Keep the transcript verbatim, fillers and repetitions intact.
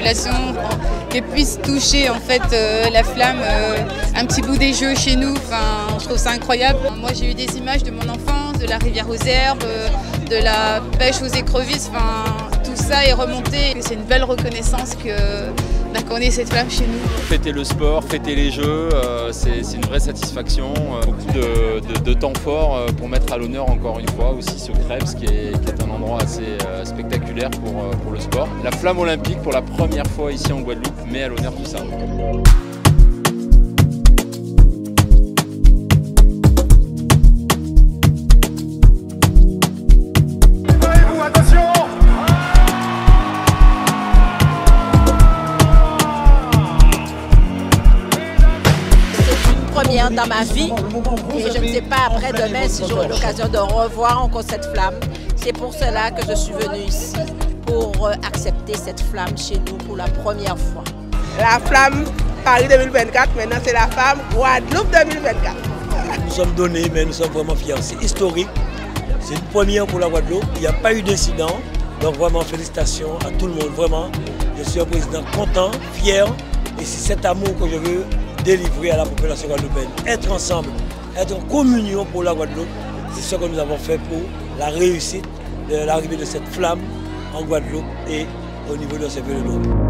population, qu'elle puisse toucher en fait euh, la flamme, euh, un petit bout des jeux chez nous. Enfin, je trouve ça incroyable. Moi, j'ai eu des images de mon enfance, de la rivière aux herbes, de la pêche aux écrevisses. Enfin, tout ça est remonté. C'est une belle reconnaissance que qu'on ait cette flamme chez nous. Fêter le sport, fêter les jeux, euh, c'est une vraie satisfaction. Euh, beaucoup de, de, de temps fort euh, pour mettre à l'honneur encore une fois aussi ce Krebs qui est, qui est un endroit assez euh, spectaculaire pour, euh, pour le sport. La flamme olympique pour la première fois ici en Guadeloupe met à l'honneur tout ça. Première dans ma vie et je ne sais pas après demain si j'aurai l'occasion de revoir encore cette flamme. C'est pour cela que je suis venue ici, pour accepter cette flamme chez nous pour la première fois. La flamme Paris deux mille vingt-quatre, maintenant c'est la flamme Guadeloupe deux mille vingt-quatre. Nous sommes donnés mais nous sommes vraiment fiers. C'est historique, c'est une première pour la Guadeloupe, il n'y a pas eu d'incident. Donc vraiment félicitations à tout le monde, vraiment. Je suis un président content, fier et c'est cet amour que je veux délivrer à la population guadeloupéenne. Être ensemble, être en communion pour la Guadeloupe, c'est ce que nous avons fait pour la réussite de l'arrivée de cette flamme en Guadeloupe et au niveau de ce vélo.